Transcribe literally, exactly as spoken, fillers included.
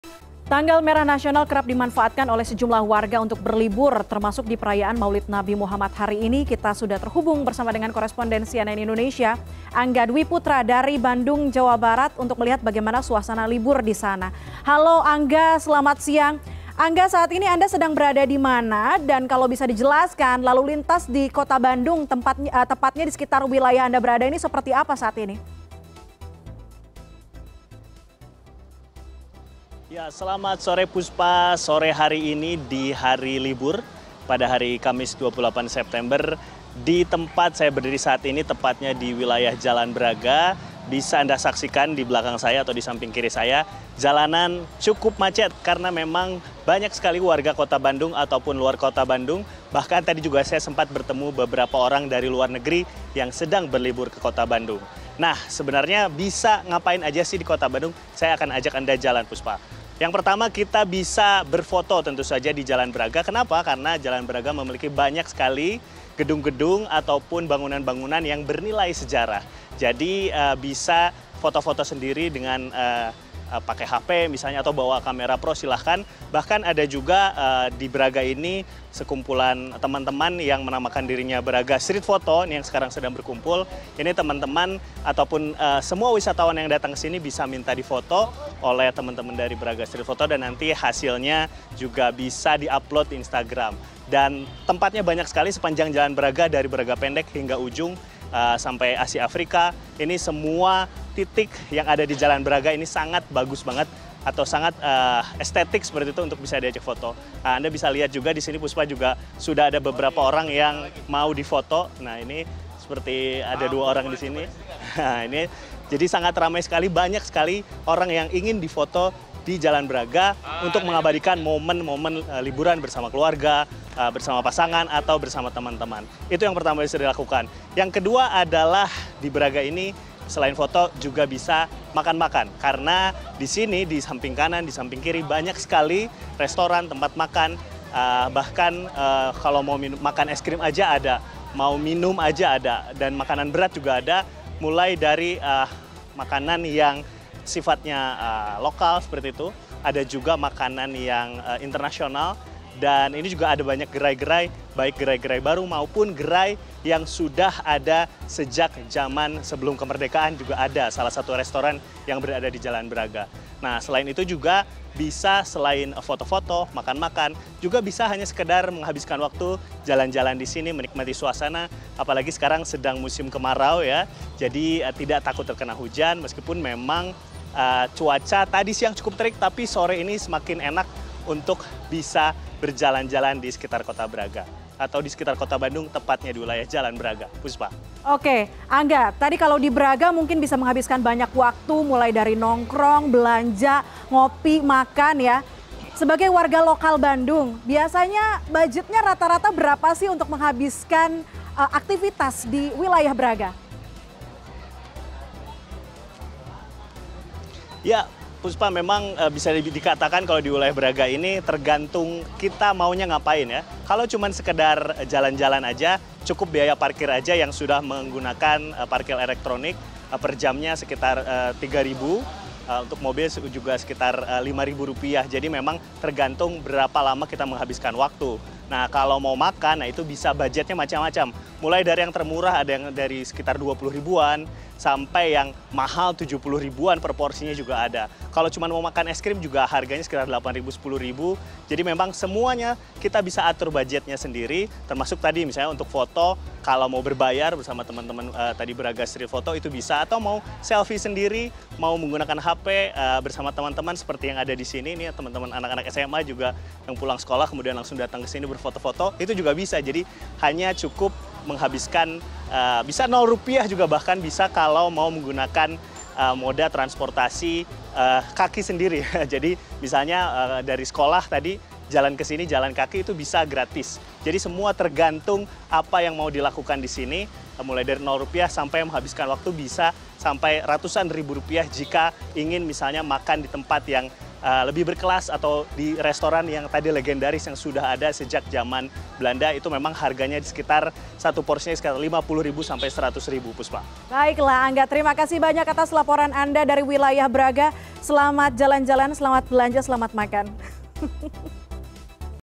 Tanggal merah nasional kerap dimanfaatkan oleh sejumlah warga untuk berlibur, termasuk di perayaan Maulid Nabi Muhammad hari ini. Kita sudah terhubung bersama dengan koresponden C N N Indonesia, Angga Dwi Putra dari Bandung, Jawa Barat, untuk melihat bagaimana suasana libur di sana. Halo Angga, selamat siang. Angga, saat ini Anda sedang berada di mana? Dan kalau bisa dijelaskan, lalu lintas di kota Bandung, tempatnya, uh, tepatnya di sekitar wilayah Anda berada ini seperti apa saat ini? Ya, selamat sore Puspa. Sore hari ini di hari libur pada hari Kamis dua puluh delapan September di tempat saya berdiri saat ini, tepatnya di wilayah Jalan Braga. Bisa Anda saksikan di belakang saya atau di samping kiri saya, jalanan cukup macet karena memang banyak sekali warga kota Bandung ataupun luar kota Bandung. Bahkan tadi juga saya sempat bertemu beberapa orang dari luar negeri yang sedang berlibur ke kota Bandung. Nah, sebenarnya bisa ngapain aja sih di kota Bandung? Saya akan ajak Anda jalan, Puspa. Yang pertama, kita bisa berfoto tentu saja di Jalan Braga. Kenapa? Karena Jalan Braga memiliki banyak sekali gedung-gedung ataupun bangunan-bangunan yang bernilai sejarah. Jadi uh, bisa foto-foto sendiri dengan uh, uh, pakai H P misalnya atau bawa kamera pro, silahkan. Bahkan ada juga uh, di Braga ini sekumpulan teman-teman yang menamakan dirinya Braga Street Photo yang sekarang sedang berkumpul. Ini teman-teman ataupun uh, semua wisatawan yang datang ke sini bisa minta difoto oleh teman-teman dari Braga Street Photo dan nanti hasilnya juga bisa diupload di Instagram. Dan tempatnya banyak sekali sepanjang Jalan Braga, dari Braga Pendek hingga ujung uh, sampai Asia Afrika. Ini semua titik yang ada di Jalan Braga ini sangat bagus banget atau sangat uh, estetik seperti itu untuk bisa diajak foto. Nah, Anda bisa lihat juga di sini Puspa juga sudah ada beberapa orang yang mau difoto. Nah, ini seperti ada dua orang di sini. Nah, ini jadi sangat ramai sekali, banyak sekali orang yang ingin difoto di Jalan Braga untuk mengabadikan momen-momen uh, liburan bersama keluarga, uh, bersama pasangan, atau bersama teman-teman. Itu yang pertama bisa dilakukan. Yang kedua adalah di Braga ini selain foto juga bisa makan-makan. Karena di sini di samping kanan, di samping kiri banyak sekali restoran, tempat makan. Uh, bahkan uh, kalau mau minum, makan es krim aja ada, mau minum aja ada, dan makanan berat juga ada. Mulai dari uh, makanan yang sifatnya uh, lokal seperti itu, ada juga makanan yang uh, internasional, dan ini juga ada banyak gerai-gerai, baik gerai-gerai baru maupun gerai yang sudah ada sejak zaman sebelum kemerdekaan juga ada salah satu restoran yang berada di Jalan Braga. Nah, selain itu juga bisa selain foto-foto, makan-makan, juga bisa hanya sekedar menghabiskan waktu jalan-jalan di sini, menikmati suasana, apalagi sekarang sedang musim kemarau ya, jadi uh, tidak takut terkena hujan meskipun memang Uh, cuaca tadi siang cukup terik, tapi sore ini semakin enak untuk bisa berjalan-jalan di sekitar kota Braga atau di sekitar kota Bandung, tepatnya di wilayah Jalan Braga. Puspa. Oke, Angga, tadi kalau di Braga mungkin bisa menghabiskan banyak waktu, mulai dari nongkrong, belanja, ngopi, makan ya. Sebagai warga lokal Bandung, biasanya budgetnya rata-rata berapa sih untuk menghabiskan uh, aktivitas di wilayah Braga? Ya, Puspa, memang uh, bisa dikatakan kalau di wilayah Braga ini tergantung kita maunya ngapain ya. Kalau cuma sekedar jalan-jalan aja, cukup biaya parkir aja yang sudah menggunakan uh, parkir elektronik uh, per jamnya sekitar uh, tiga ribu. Uh, untuk mobil juga sekitar uh, lima ribu rupiah. Jadi memang tergantung berapa lama kita menghabiskan waktu. Nah, kalau mau makan, nah itu bisa budgetnya macam-macam. Mulai dari yang termurah, ada yang dari sekitar dua puluh ribuan, sampai yang mahal tujuh puluh ribuan per porsinya juga ada. Kalau cuma mau makan es krim juga harganya sekitar delapan ribu, sepuluh ribu. Jadi memang semuanya kita bisa atur budgetnya sendiri, termasuk tadi misalnya untuk foto, kalau mau berbayar bersama teman-teman uh, tadi Braga Street Photo itu bisa, atau mau selfie sendiri, mau menggunakan H P uh, bersama teman-teman seperti yang ada di sini, nih teman-teman anak-anak S M A juga yang pulang sekolah kemudian langsung datang ke sini berfoto-foto, itu juga bisa. Jadi hanya cukup menghabiskan uh, bisa nol rupiah juga, bahkan bisa kalau mau menggunakan uh, moda transportasi uh, kaki sendiri. Jadi misalnya uh, dari sekolah tadi jalan ke sini, jalan kaki itu bisa gratis. Jadi semua tergantung apa yang mau dilakukan di sini, mulai dari nol rupiah sampai menghabiskan waktu bisa sampai ratusan ribu rupiah jika ingin misalnya makan di tempat yang uh, lebih berkelas atau di restoran yang tadi legendaris yang sudah ada sejak zaman Belanda. Itu memang harganya di sekitar satu porsinya sekitar lima puluh ribu sampai seratus ribu, Puspa. Baiklah Angga, terima kasih banyak atas laporan Anda dari wilayah Braga. Selamat jalan-jalan, selamat belanja, selamat makan.